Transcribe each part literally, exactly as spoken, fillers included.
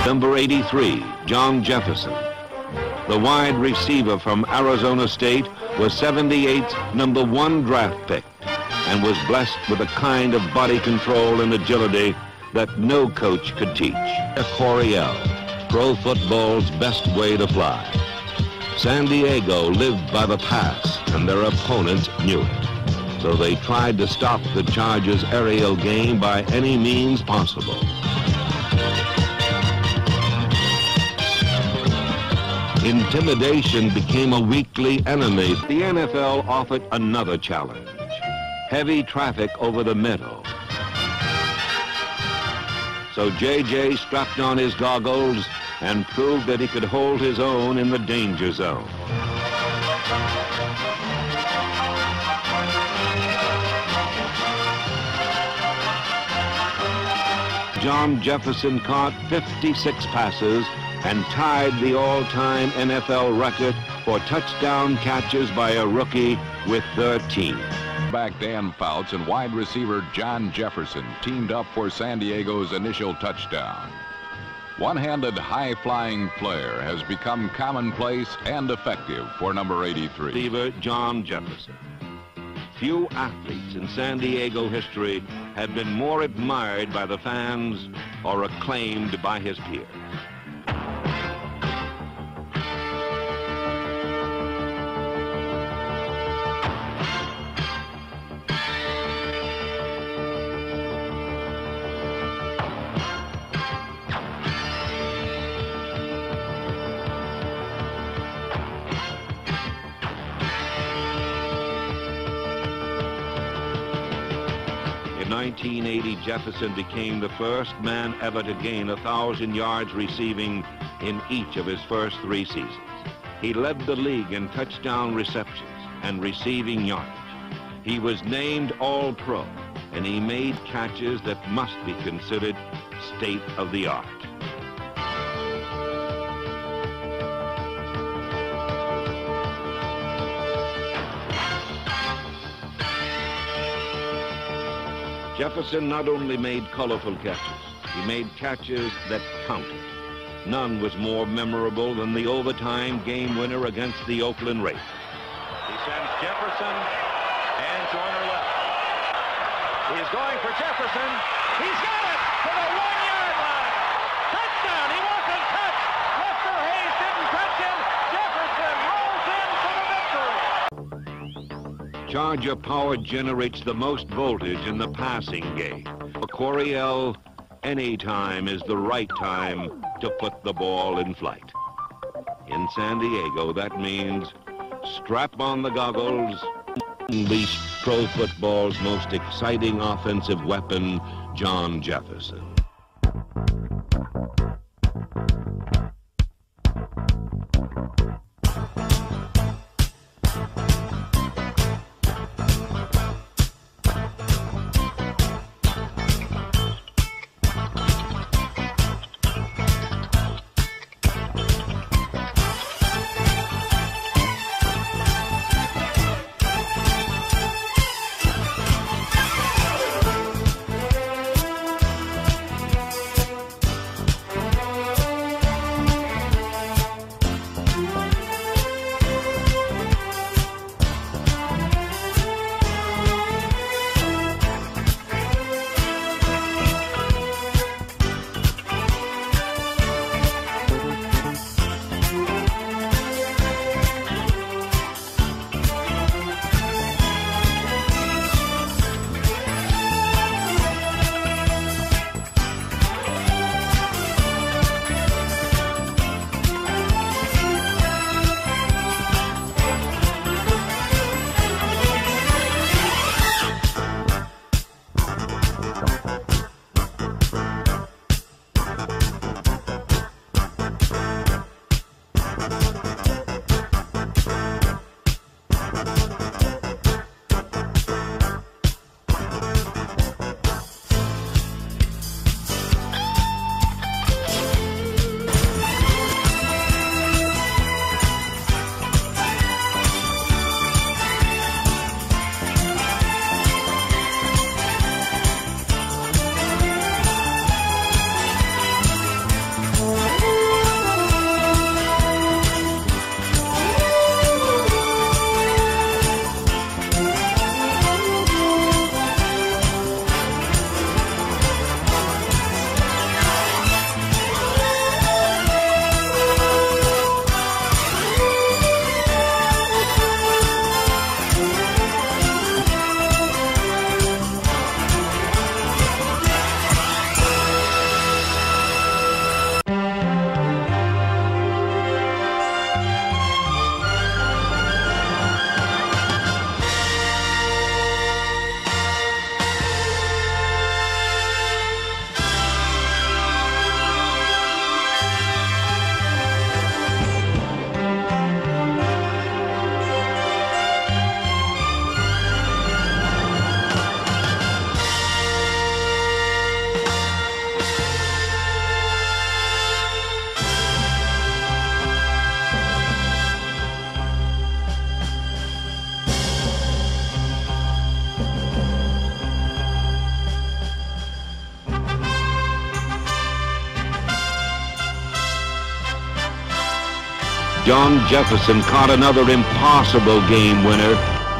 Number eighty-three, John Jefferson. The wide receiver from Arizona State was seventy-eight's number one draft pick and was blessed with a kind of body control and agility that no coach could teach. Coryell, pro football's best way to fly. San Diego lived by the pass, and their opponents knew it. So they tried to stop the Chargers' aerial game by any means possible. Intimidation became a weekly enemy. The N F L offered another challenge: heavy traffic over the middle. So J J strapped on his goggles and proved that he could hold his own in the danger zone. John Jefferson caught fifty-six passes and tied the all-time N F L record for touchdown catches by a rookie with thirteen. Back Dan Fouts and wide receiver John Jefferson teamed up for San Diego's initial touchdown. One-handed high-flying flair has become commonplace and effective for number eighty-three. Receiver John Jefferson. Few athletes in San Diego history have been more admired by the fans or acclaimed by his peers. In nineteen eighty, Jefferson became the first man ever to gain a thousand yards receiving in each of his first three seasons. He led the league in touchdown receptions and receiving yardage. He was named All-Pro, and he made catches that must be considered state-of-the-art. Jefferson not only made colorful catches, he made catches that counted. None was more memorable than the overtime game winner against the Oakland Raiders. He sends Jefferson, and Joyner left. He's going for Jefferson. He's got it to the one-yard line. Touchdown. He wasn't touched. Lester Hayes didn't touch him. Jefferson rolls in for the victory. Charger power generates the most voltage in the passing game. For Coryell, any time is the right time to put the ball in flight. In San Diego, that means strap on the goggles, unleash pro football's most exciting offensive weapon, John Jefferson. John Jefferson caught another impossible game winner.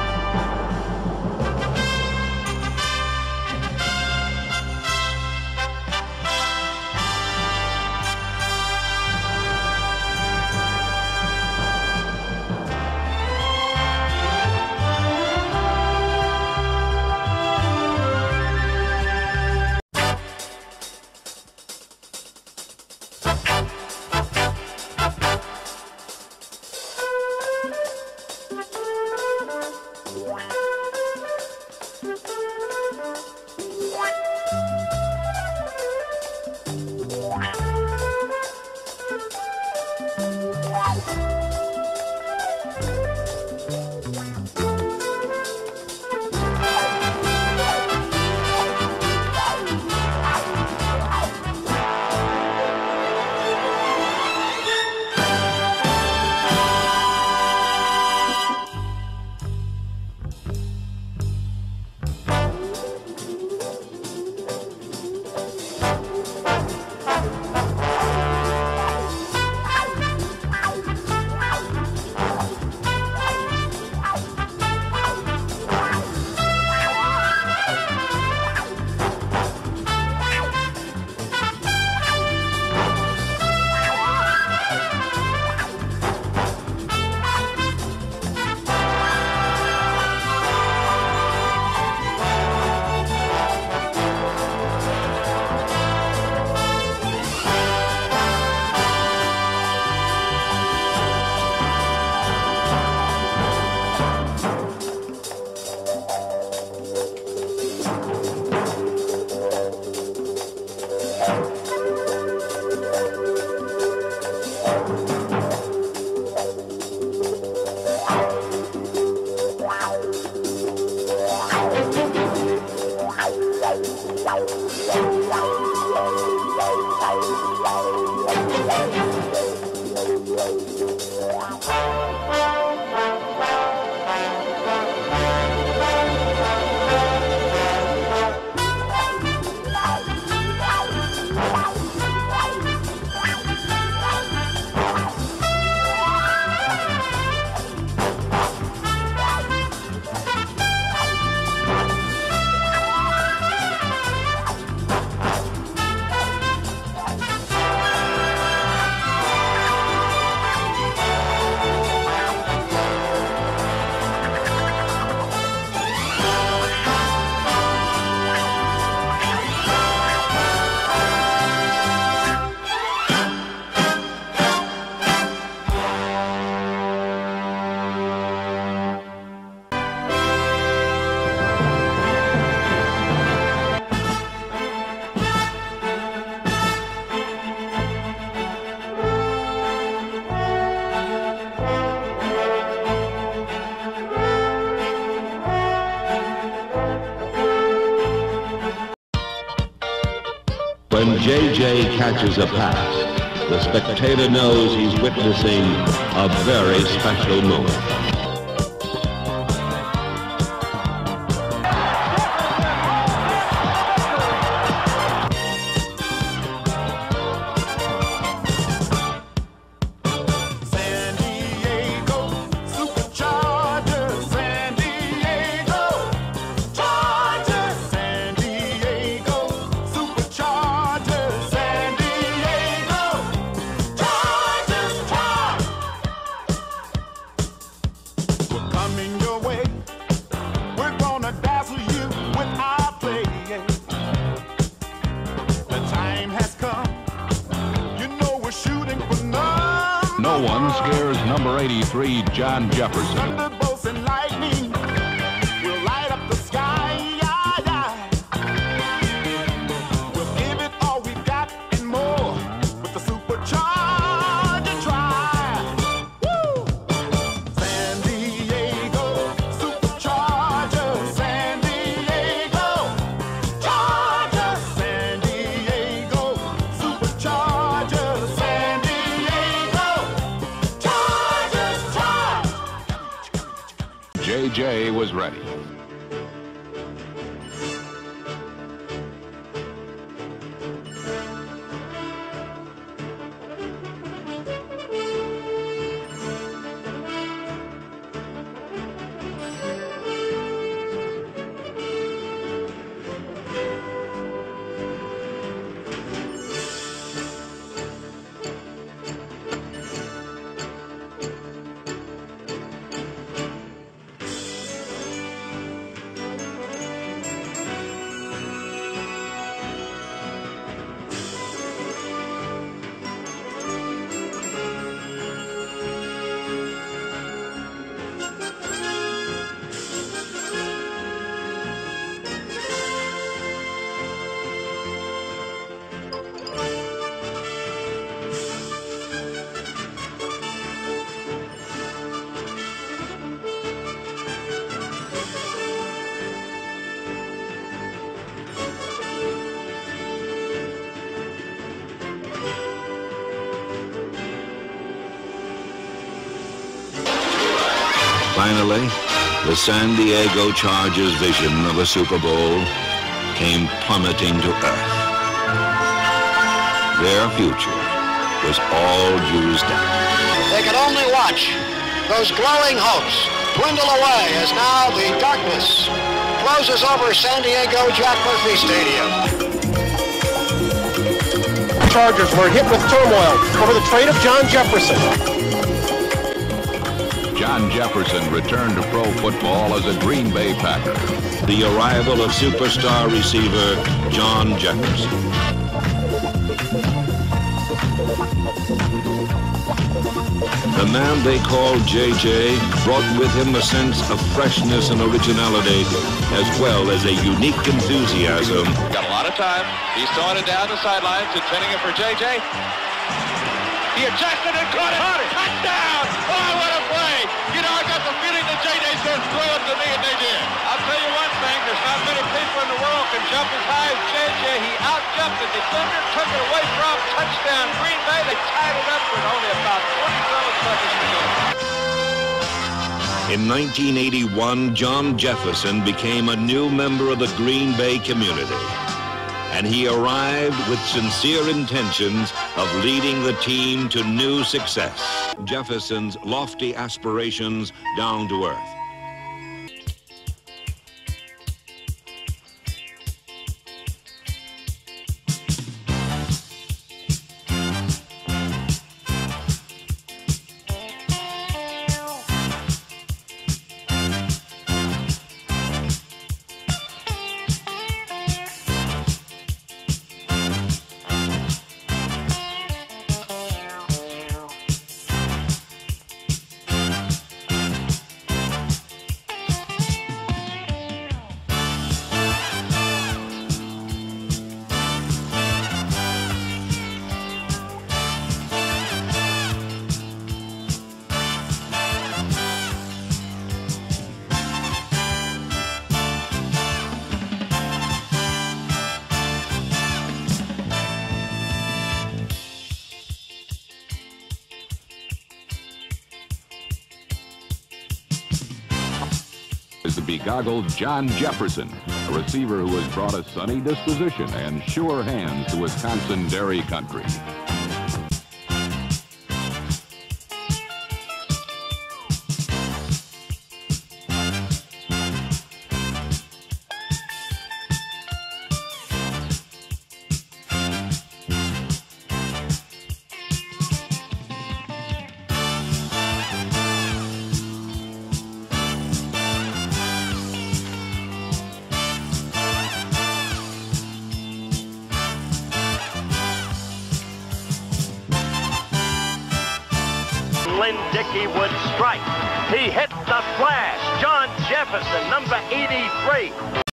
When J J catches a pass, the spectator knows he's witnessing a very special moment. No one scares number eighty-three, John Jefferson. Thunderbolts and lightning will light up the sky. We'll give it all we've got and more with the supercharger drive. Woo! San Diego, supercharger, San Diego, charger, San Diego, supercharger, San Diego. J J was ready. Finally, the San Diego Chargers' vision of a Super Bowl came plummeting to earth. Their future was all used up. They could only watch those glowing hopes dwindle away as now the darkness closes over San Diego Jack Murphy Stadium. Chargers were hit with turmoil over the trade of John Jefferson. John Jefferson returned to pro football as a Green Bay Packer. The arrival of superstar receiver John Jefferson. The man they called J J brought with him a sense of freshness and originality, as well as a unique enthusiasm. Got a lot of time. He's throwing it down the sidelines, intending it for J J. He adjusted and caught it. Caught it. Touchdown! Oh, what a play! You know, I got the feeling that J J said throw it to me, and they did. I'll tell you one thing, there's not many people in the world can jump as high as J J. He out-jumped the defender, took it away from touchdown Green Bay. They tied it up with only about twenty-seven seconds to go. In nineteen eighty-one, John Jefferson became a new member of the Green Bay community, and he arrived with sincere intentions of leading the team to new success. Jefferson's lofty aspirations down to earth. Is the begoggled John Jefferson, a receiver who has brought a sunny disposition and sure hands to Wisconsin dairy country. Dickey would strike. He hit the flash. John Jefferson, number eighty-three.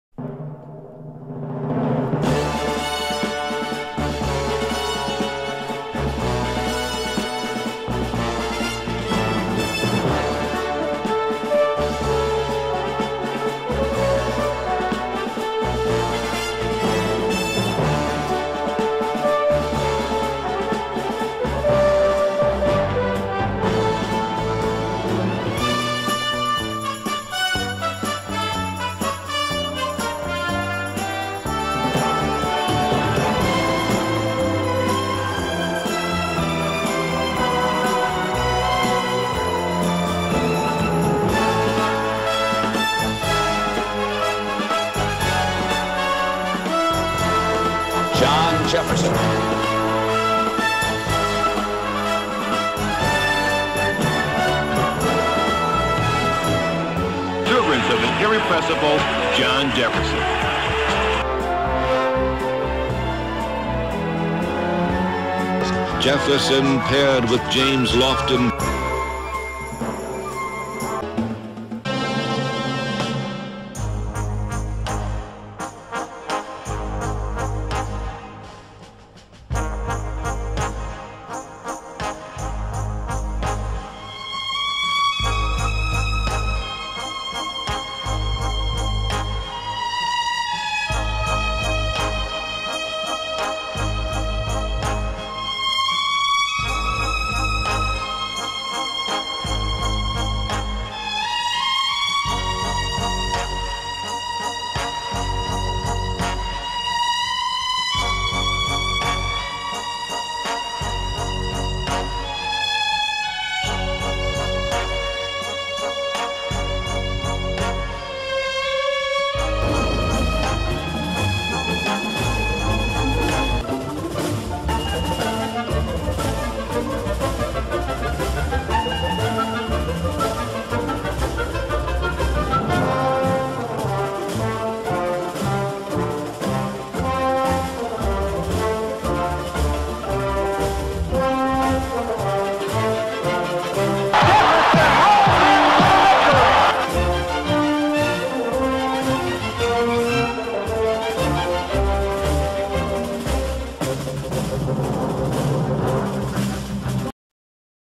John Jefferson. Exuberance of an irrepressible John Jefferson. Jefferson paired with James Lofton